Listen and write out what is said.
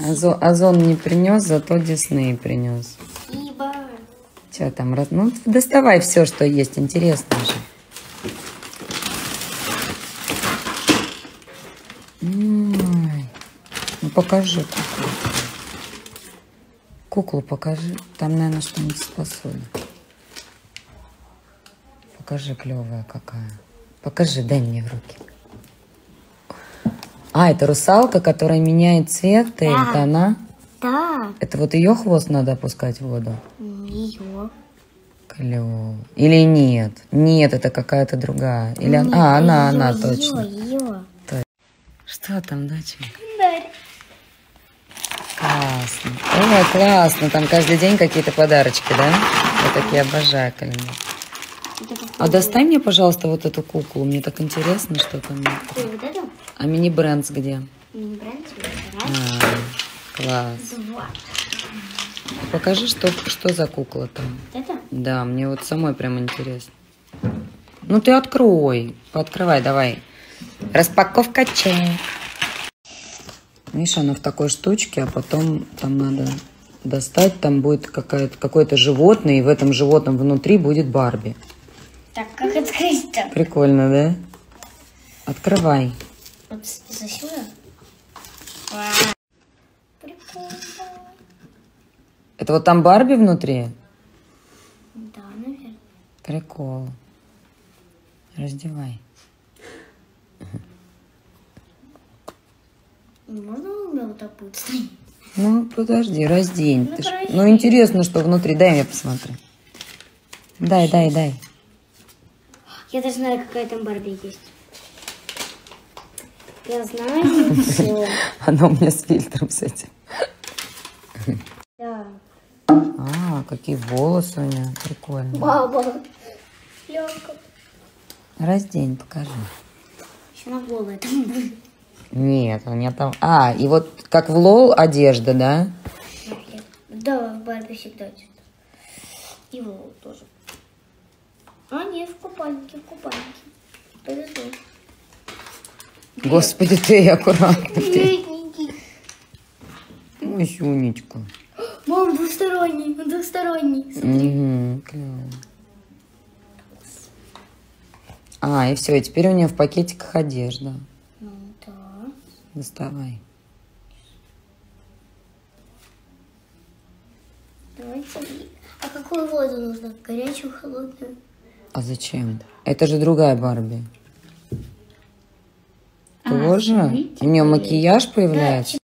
Озон не принес, зато Дисней принес. Спасибо. Что там? Ну, доставай все, что есть. Интересно же. Ой. Ну, покажи куклу. Куклу покажи. Там, наверное, что-нибудь способно. Покажи, клевая какая. Покажи, дай мне в руки. А, это русалка, которая меняет цвет, и Да. это она? Да. Это вот ее хвост надо опускать в воду? Ее. Клево. Или нет? Нет, это какая-то другая. Или она, точно. Ее. Что там, доченька? Дарь. Классно. Ой, классно. Там каждый день какие-то подарочки, да? Я такие обожаю календарь. А достань мне, пожалуйста, вот эту куклу. Мне так интересно, что там. Что, вот это? А мини-брендс где? Мини-бренд. А, класс. Два. Покажи, что за кукла там. Это? Да, мне вот самой прям интересно. Ну ты открой. Пооткрывай, давай. Распаковка чек. Видишь, она в такой штучке, а потом там надо достать. Там будет какое-то животное, и в этом животном внутри будет Барби. Так, как открыть-то? Прикольно, да? Открывай. Вот засюда? Прикольно. Это вот там Барби внутри? Да, наверное. Прикол. Раздевай. Не можно у меня вот так будет стоять? Ну, подожди, раздень. Ну, Ты хорошо. Ну, интересно, что внутри. Дай мне посмотреть. Дай. Я даже знаю, какая там Барби есть. Я знаю все. Она у меня с фильтром с этим. Да. А, какие волосы у нее. Прикольно. Баба. Лёгко. Раздень, покажи. Еще на голое там будет. Нет, у меня там... А, и вот как в Лол одежда, да? Да, в Барби всегда что-то. И Лол тоже. А, нет, в купальнике. Повезло. Господи, ты аккуратно. Ты. Бедненький. Ой, Сюнечка. Мам, двусторонний. Угу, клево. А, и все, и теперь у нее в пакетиках одежда. Ну, да. Доставай. Давайте. А какую воду нужно? Горячую, холодную? А зачем? Это же другая Барби. Тоже? смотрите. У нее макияж появляется?